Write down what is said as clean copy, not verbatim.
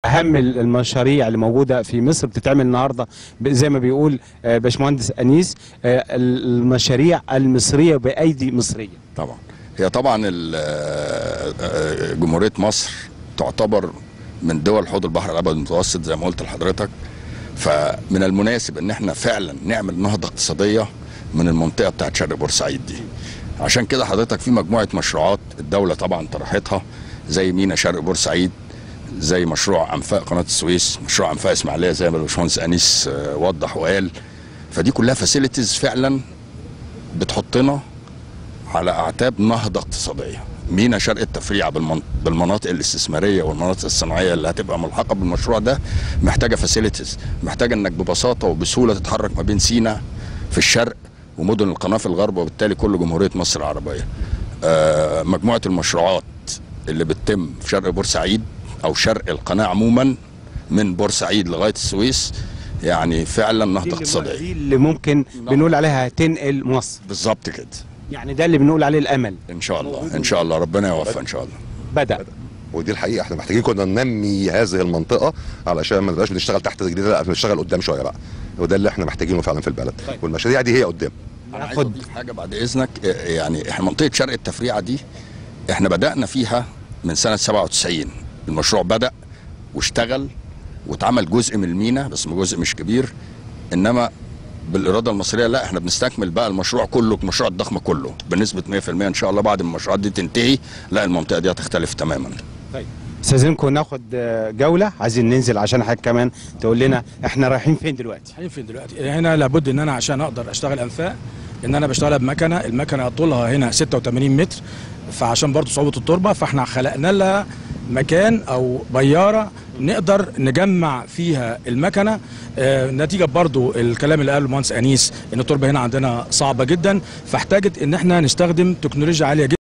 اهم المشاريع اللي موجوده في مصر بتتعمل النهارده زي ما بيقول باشمهندس انيس، المشاريع المصريه بايدي مصريه. طبعا هي طبعا جمهوريه مصر تعتبر من دول حوض البحر الابيض المتوسط زي ما قلت لحضرتك، فمن المناسب ان احنا فعلا نعمل نهضه اقتصاديه من المنطقه بتاعت شرق بورسعيد دي. عشان كده حضرتك في مجموعه مشروعات الدوله طبعا طرحتها زي مينا شرق بورسعيد، زي مشروع انفاق قناه السويس، مشروع انفاق اسماعيليه زي ما الباشمهندس انيس وضح وقال. فدي كلها فاسيلتيز فعلا بتحطنا على اعتاب نهضه اقتصاديه. مينا شرق التفريع بالمناطق الاستثماريه والمناطق الصناعيه اللي هتبقى ملحقه بالمشروع ده محتاجه فاسيلتيز، محتاجه انك ببساطه وبسهوله تتحرك ما بين سيناء في الشرق ومدن القناه في الغرب، وبالتالي كل جمهوريه مصر العربيه. مجموعه المشروعات اللي بتتم في شرق بورسعيد او شرق القناه عموما من بورسعيد لغايه السويس يعني فعلا نهضه اقتصاديه. دي اللي ممكن بنقول عليها هتنقل مصر. بالظبط كده. يعني ده اللي بنقول عليه الامل. ان شاء الله ان شاء الله ربنا يوفق ان شاء الله. بدأ. ودي الحقيقه احنا محتاجين كنا ننمي هذه المنطقه علشان ما نبقاش بنشتغل تحت رجلينا، لا بنشتغل قدام شويه بقى، وده اللي احنا محتاجينه فعلا في البلد. طيب. والمشاريع دي هي قدام. انا عايز اضيف حاجه بعد اذنك. يعني احنا منطقه شرق التفريعه دي احنا بدانا فيها من سنه 97. المشروع بدا واشتغل واتعمل جزء من المينا بس جزء مش كبير، انما بالاراده المصريه لا احنا بنستكمل بقى المشروع كله، المشروع الضخم كله بنسبه 100% ان شاء الله. بعد ما المشروعات دي تنتهي لا المنطقه دي هتختلف تماما. طيب استاذنكم ناخد جوله، عايزين ننزل عشان حضرتك كمان تقول لنا احنا رايحين فين دلوقتي. رايحين فين دلوقتي؟ هنا لابد ان انا عشان اقدر اشتغل انفاق ان انا بشتغل بمكنه، المكنه طولها هنا 86 متر، فعشان برضو صعوبه التربه فاحنا خلقنا لها مكان او بياره نقدر نجمع فيها المكنه. نتيجه برضو الكلام اللي قاله المهندس انيس ان التربه هنا عندنا صعبه جدا، فاحتاجت ان احنا نستخدم تكنولوجيا عاليه جدا.